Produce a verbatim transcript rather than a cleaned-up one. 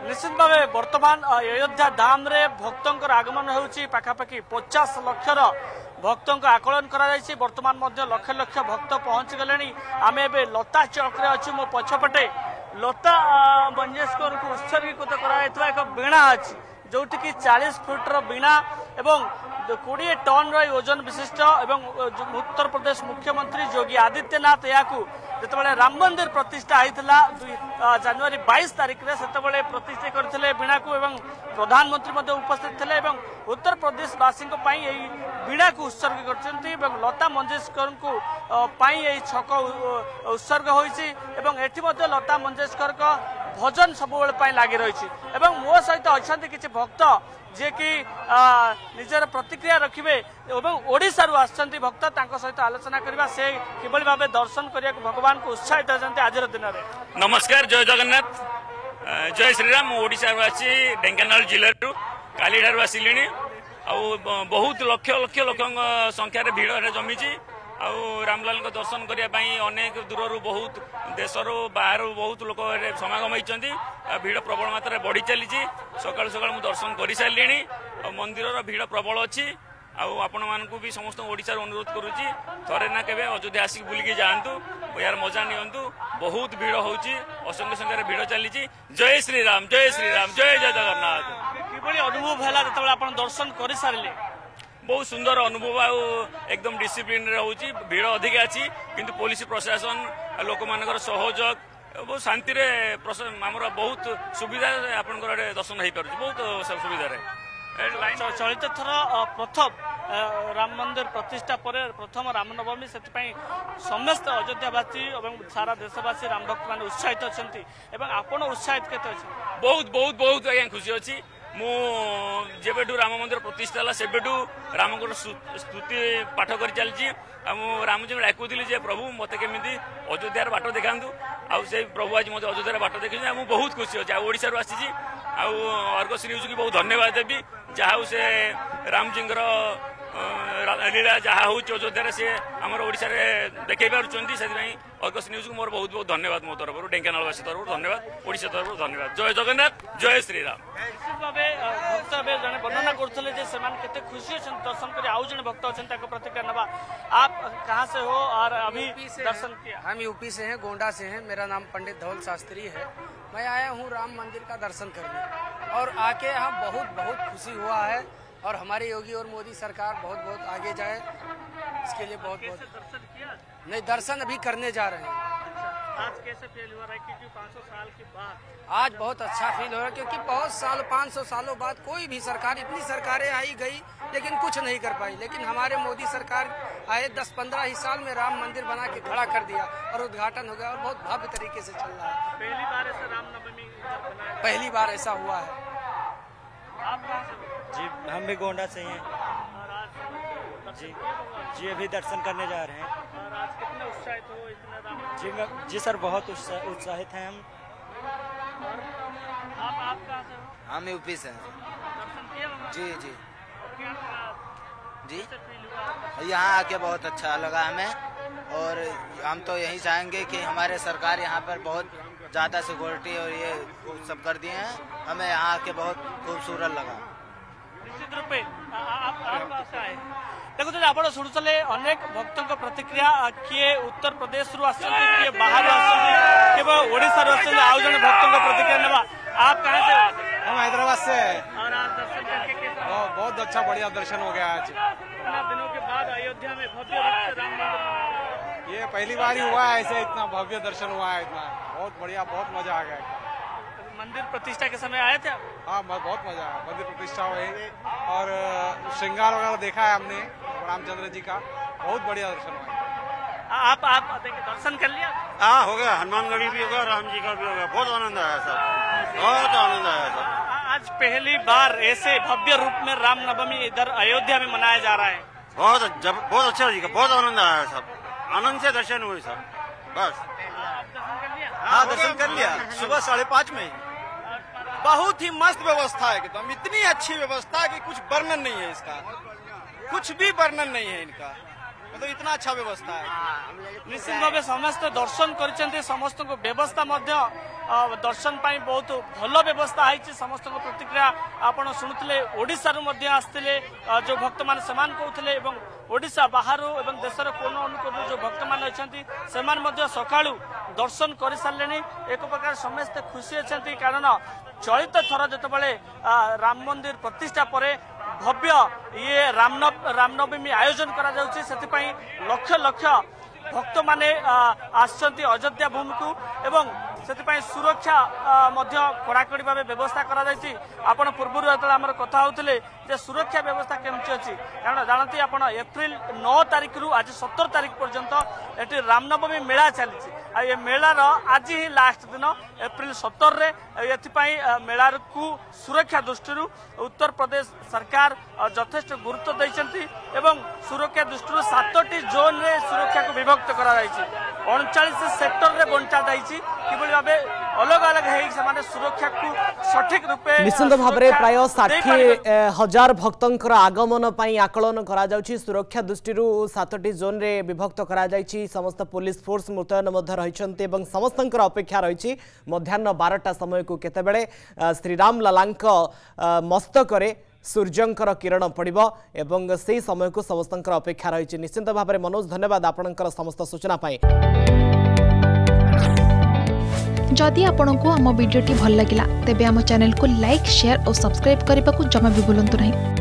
निश्चित भाव बर्तमान अयोध्या धाम रे भक्तों आगमन होउची पाखापाखि पचास लक्षर भक्तों आकलन करा बर्तमान मध्य लक्ष लक्ष भक्त पहुंच गले। आम ए लता चौक रे अच्छी मो पछपटे लता मंगेशकर को उत्सर्गीकृत करा एक वीणा अच्छी जोटि की चालीस फुट्र वीणा एवं कोड़े टन ओजन विशिष्ट एवं उत्तर प्रदेश मुख्यमंत्री योगी आदित्यनाथ या जिते राम मंदिर प्रतिष्ठा होता जनवरी बाईस तारीख में से प्रतिष्ठा करते वीणा को एवं प्रधानमंत्री उपस्थित थे उत्तर प्रदेश वासी वीणा को उत्सर्ग कर लता मंगेशकर को छक उत्सर्ग होती लता मंगेशकर का भजन सब लगी रही मो सहित अच्छा किसी भक्त जे कि निजर प्रतिक्रिया रखिए ओडिशा आसछन्ति भक्त सहित आलोचना करबा से किबळी भाबे दर्शन करिया भगवान को उत्साहित होती आज दिन में। नमस्कार, जय जगन्नाथ, जय श्रीराम। ओडिशा आसी ढेंकानाल जिले काली ठार आसिली बहुत लक्ष लक्ष लोक संख्यार भिड़ जमी रामलाल को दर्शन करने अनेक दूर बहुत देशर बाहर बहुत लोक समागम होती भिड़ प्रबल मात्रा बढ़ी चली सका सका दर्शन कर सारे मंदिर भिड़ प्रबल अच्छी आपण मानू भी समस्त ओडिशा अनुरोध करुच्ची थरे ना केवे अयोध्या आसिक बुलिकी जातु यार मजा नियंतु बहुत भिड़ होची असंख्य संख्यार भिड़ चली। जय श्रीराम, जय श्रीराम, जय जय जगन्नाथ। कि अनुभव है जो दर्शन कर सारे? बहुत सुंदर अनुभव आ एकदम डिसिप्लिन रोची भिड़ अधिक अच्छी किंतु पुलिस प्रशासन लोक मान सहयोग बहुत शांति आमर बहुत सुविधा आपण दर्शन हो पार बहुत सुविधा। चलित थर प्रथम राम मंदिर प्रतिष्ठा पर प्रथम रामनवमी से समस्त अयोध्यावासी और सारा देशवासी राम भक्त मान उत्साहित अच्छा आपण उत्साहित के? बहुत बहुत बहुत आज्ञा खुशी अच्छी मु जेबेठू राम मंदिर प्रतिष्ठा है सेबेठू राम को स्तुति पाठ कर चलती रामजी डाकुली प्रभु मत केमी अयोध्यार बाट देखा से प्रभु आज मत अयोध्यार बाट देखी मुझे बहुत खुशी अच्छे ओडिशा आसी अर्गस न्यूज की बहुत धन्यवाद देवी जहाँ से रामजी लीला जहाँ हूँ अयोध्या सी आम ओडिशा देखई पार्टी से अर्गस न्यूज को मोर बहुत बहुत धन्यवाद मो तरफ ढेंकानालवासी तरफ धन्यवाद ओडिशा तरफ धन्यवाद। जय जगन्नाथ, जय श्रीराम। भाव भक्त जन वर्णना करते खुशी अच्छे दर्शन कर आउ जन भक्त अच्छे प्रतिक्रिया नवा। आप कहाँ से हो और अभी दर्शन किया? हम यूपी से हैं, गोंडा से हैं। मेरा नाम पंडित धवल शास्त्री है। मैं आया हूँ राम मंदिर का दर्शन करने और आके यहाँ बहुत बहुत खुशी हुआ है और हमारे योगी और मोदी सरकार बहुत बहुत आगे जाए इसके लिए बहुत बहुत दर्शन किया? नहीं, दर्शन अभी करने जा रहे हैं। आज कैसे फील हो रहा है क्योंकि पाँच सौ साल के बाद? आज बहुत अच्छा फील हो रहा है क्योंकि बहुत साल पाँच सौ सालों बाद कोई भी सरकार, इतनी सरकारें आई गई लेकिन कुछ नहीं कर पाई, लेकिन हमारे मोदी सरकार आए दस पंद्रह ही साल में राम मंदिर बना के खड़ा कर दिया और उद्घाटन हो गया और बहुत भव्य तरीके से चल रहा है। पहली बार ऐसा रामनवमी बनाया? पहली बार ऐसा हुआ है। आप कहाँ से? जी हम भी गोंडा से हैं। और आज जी जी अभी दर्शन करने जा रहे हैं। और आज कितने उत्साहित हो इतना राम? जी मैं जी सर बहुत उत्साहित हैं हम। और आप आप कहाँ से हो? हम यूपी से हैं। दर्शन किया? जी जी जी जी यहाँ आके बहुत अच्छा लगा हमें और हम तो यही चाहेंगे कि हमारे सरकार यहाँ पर बहुत ज़्यादा सिक्योरिटी और ये सब कर दिए हैं, हमें यहाँ आके बहुत खूबसूरत लगा। निश्चित रूप में देखो तो आप शुणुले अनेक भक्तों प्रतिक्रिया किए उत्तर प्रदेश रु किए बाहर केवल ओडिशा आउ जन भक्तों प्रतिक्रिया नेबा। आप कहाँ से? हम हैदराबाद से। और आज दर्शन करके कैसा? बहुत अच्छा बढ़िया दर्शन हो गया आज। इतना दिनों के बाद अयोध्या में भव्य रूप से राम मंदिर, ये पहली बार ही हुआ है ऐसे इतना भव्य दर्शन हुआ है, इतना बहुत बढ़िया, बहुत मजा आ गया। मंदिर प्रतिष्ठा के समय आए थे? हाँ बहुत मजा आया, मंदिर प्रतिष्ठा हुई और श्रृंगार वगैरह देखा है हमने रामचंद्र जी का, बहुत बढ़िया दर्शन हुआ। आप आप दर्शन कर लिया? हाँ हो गया, हनुमानगढ़ी भी हो गया, राम जी का भी हो गया, बहुत आनंद आया सर, बहुत आनंद आया सर। आज पहली बार ऐसे भव्य रूप में रामनवमी इधर अयोध्या में मनाया जा रहा है। बहुत जब बहुत अच्छा जी का, बहुत आनंद आया सर, आनंद से दर्शन हुए सर। बस दर्शन कर लिया? हाँ दर्शन कर लिया, सुबह साढ़े पाँच में। बहुत ही मस्त व्यवस्था है एकदम, इतनी अच्छी व्यवस्था कि कुछ वर्णन नहीं है इसका, कुछ भी वर्णन नहीं है इनका, मतलब इतना अच्छा व्यवस्था है। निश्चित भाव समस्त दर्शन कर समस्त को व्यवस्था दर्शन पाई बहुत भल व्यवस्था है समस्त प्रतिक्रिया आपण शुणुले ओडिशा रु मध्य आसते जो भक्त मान समान कहते एवं ओडिशा बाहर एवं देशर कोन अनुकोण जो भक्त मान अच्छा सका दर्शन कर सारे एक प्रकार समस्ते खुशी अच्छा कारण चलित थर जिते राम मंदिर प्रतिष्ठा पर भव्य ये रामनव रामनवमी आयोजन करा जाउछि सेति लक्ष लक्ष भक्त माने आसचंती अयोध्या भूमि को एवं से सुरक्षा कड़ाकड़ी भाव व्यवस्था कर आपण पूर्व जो कथा होते सुरक्षा व्यवस्था केमती अच्छी कारण जानती आप एप्रिल नौ तारिख रु आज सतर तारिख पर्यंत ये रामनवमी मेला चली ये मेलार आज ही लास्ट दिन एप्रिल सतर ये मेला को सुरक्षा दृष्टि उत्तर प्रदेश सरकार यथेष्ट गुरुत्व देती एवं सुरक्षा दृष्टि सातटी जोन रे सुरक्षा को विभक्त करा अड़चाश सेक्टर रे बंटा जाइए किभली भाव अलग अलग है सुरक्षा को सठिक रूपे निश्चित भाव में प्राय षाठी हजार भक्तंकर आगमन पर आकलन करा जाउछि सुरक्षा दृष्टि सातटी जोन रे विभक्त करा जाइछि समस्त पुलिस फोर्स मुतयन रहिछन्ते एवं समस्तंकर अपेक्षा रही मध्याह्न बारटा समय को केतेबेले श्रीराम लालांक मस्तकरे सूर्यंकर किरण पड़िबो एवं से समय को समस्तंकर अपेक्षा रही निश्चित भाव में मनोज धन्यवाद आपणकर समस्त सूचना पाई जदि आपंक आम भिडी भल लगा तेब आम चैनल को लाइक शेयर और सब्सक्राइब करने को जमा भी भूलु नहीं।